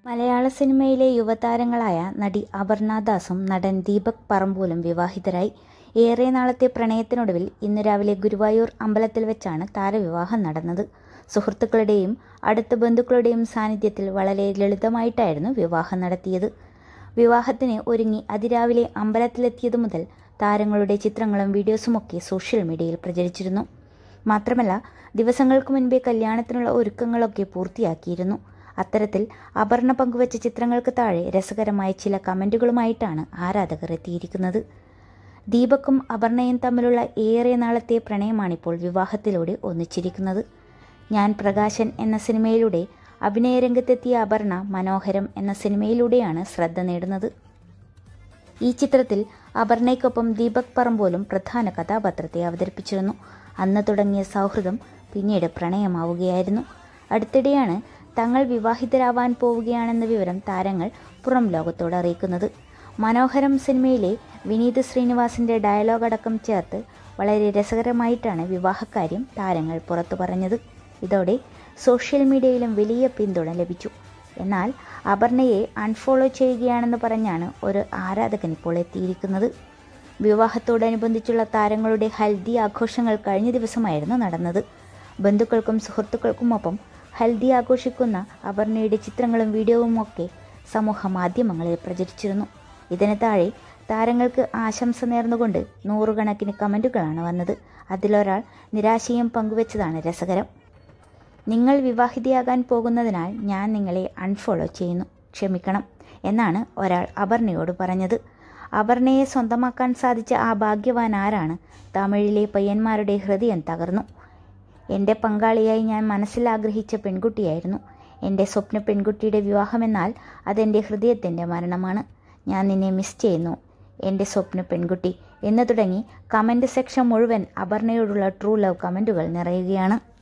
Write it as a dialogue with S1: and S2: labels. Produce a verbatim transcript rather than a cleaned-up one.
S1: മലയാള സിനിമയിലെ യുവതാരങ്ങളായ നടി അപർണ ദാസും നടൻ ദീപക് പറമ്പോലും വിവാഹിതരായി. ഏറെ നാളത്തെ പ്രണയത്തിനൊടുവിൽ ഇന്ന് രാവിലെ ഗുരുവായൂർ അമ്പലത്തിൽ വെച്ചാണ് താരവിവാഹം നടന്നത്. സുഹൃത്തുക്കളുടെയും അടുത്ത ബന്ധുക്കളുടെയും സാന്നിധ്യത്തിൽ വളരെ ലളിതമായിട്ടായിരുന്നു വിവാഹം നടത്തിയത്. വിവാഹത്തിന് ഒരുങ്ങി അതിരാവിലെ അമ്പലത്തിലെത്തിയതു മുതൽ താരങ്ങളുടെ ചിത്രങ്ങളും വീഡിയോസുമൊക്കെ സോഷ്യൽ മീഡിയയിൽ പ്രചരിച്ചിരുന്നു. മാത്രമല്ല, ദിവസങ്ങൾക്ക് മുൻപേ കല്യാണത്തിനുള്ള ഒരുക്കങ്ങളൊക്കെ പൂർത്തിയാക്കിയിരുന്നു. അത്തരത്തിൽ അപർണ പങ്കുവച്ച ചിത്രങ്ങൾക്ക് താഴെ രസകരമായ ചില കമൻറ്റുകളുമായിട്ടാണ് ആരാധകർ എത്തിയിരിക്കുന്നത്. ദീപക്കും അപർണയും തമ്മിലുള്ള ഏറെ നാളത്തെ പ്രണയമാണിപ്പോൾ വിവാഹത്തിലൂടെ ഒന്നിച്ചിരിക്കുന്നത്. ഞാൻ പ്രകാശൻ എന്ന സിനിമയിലൂടെ അഭിനയരംഗത്തെത്തിയ അപർണ മനോഹരം എന്ന സിനിമയിലൂടെയാണ് ശ്രദ്ധ നേടുന്നത്. ഈ ചിത്രത്തിൽ അപർണയ്ക്കൊപ്പം ദീപക് പറമ്പോലും പ്രധാന കഥാപാത്രത്തെ അവതരിപ്പിച്ചിരുന്നു. അന്ന് തുടങ്ങിയ സൗഹൃദം പിന്നീട് പ്രണയമാവുകയായിരുന്നു. അടുത്തിടെയാണ് തങ്ങൾ വിവാഹിതരാവാൻ പോവുകയാണെന്ന വിവരം താരങ്ങൾ പുറം ലോകത്തോട് അറിയിക്കുന്നത്. മനോഹരം സിനിമയിലെ വിനീത് ശ്രീനിവാസിൻ്റെ ഡയലോഗ് അടക്കം ചേർത്ത് വളരെ രസകരമായിട്ടാണ് വിവാഹക്കാര്യം താരങ്ങൾ പുറത്തു പറഞ്ഞത്. ഇതോടെ സോഷ്യൽ മീഡിയയിലും വലിയ പിന്തുണ ലഭിച്ചു. എന്നാൽ അപർണയെ അൺഫോളോ ചെയ്യുകയാണെന്ന് പറഞ്ഞാണ് ഒരു ആരാധകൻ ഇപ്പോൾ എത്തിയിരിക്കുന്നത്. വിവാഹത്തോടനുബന്ധിച്ചുള്ള താരങ്ങളുടെ ഹൽദി ആഘോഷങ്ങൾ കഴിഞ്ഞ ദിവസമായിരുന്നു നടന്നത്. ബന്ധുക്കൾക്കും സുഹൃത്തുക്കൾക്കുമൊപ്പം ഹൽദി ആഘോഷിക്കുന്ന അപർണയുടെ ചിത്രങ്ങളും വീഡിയോവും ഒക്കെ സമൂഹ മാധ്യമങ്ങളിൽ പ്രചരിച്ചിരുന്നു. ഇതിന് താഴെ താരങ്ങൾക്ക് ആശംസ നേർന്നുകൊണ്ട് നൂറുകണക്കിന് കമൻറ്റുകളാണ് വന്നത്. അതിലൊരാൾ നിരാശയും പങ്കുവച്ചതാണ് രസകരം. നിങ്ങൾ വിവാഹിതയാകാൻ പോകുന്നതിനാൽ ഞാൻ നിങ്ങളെ അൺഫോളോ ചെയ്യുന്നു, ക്ഷമിക്കണം എന്നാണ് ഒരാൾ അപർണയോട് പറഞ്ഞത്. അപർണയെ സ്വന്തമാക്കാൻ സാധിച്ച ആ ഭാഗ്യവാൻ ആരാണ്? തമിഴിലെ പയ്യന്മാരുടെ ഹൃദയം തകർന്നു. എൻ്റെ പങ്കാളിയായി ഞാൻ മനസ്സിൽ ആഗ്രഹിച്ച പെൺകുട്ടിയായിരുന്നു. എൻ്റെ സ്വപ്ന പെൺകുട്ടിയുടെ വിവാഹമെന്നാൽ അതെൻ്റെ ഹൃദയത്തിൻ്റെ മരണമാണ്. ഞാൻ നിന്നെ മിസ് ചെയ്യുന്നു എൻ്റെ സ്വപ്ന പെൺകുട്ടി എന്ന് തുടങ്ങി കമൻറ്റ് സെക്ഷൻ മുഴുവൻ അപർണയോടുള്ള ട്രൂ ലവ് കമൻറ്റുകൾ നിറയുകയാണ്.